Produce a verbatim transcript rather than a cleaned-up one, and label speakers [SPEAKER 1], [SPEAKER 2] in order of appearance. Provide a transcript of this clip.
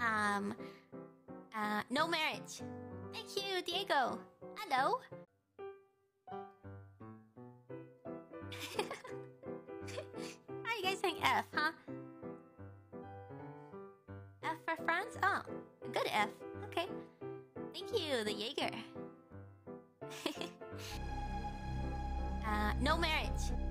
[SPEAKER 1] Um, uh, no marriage. Thank you, Diego. Hello. How are you guys saying F, huh? F for France? Oh, a good F. Okay. Thank you, the Jaeger. uh, no marriage.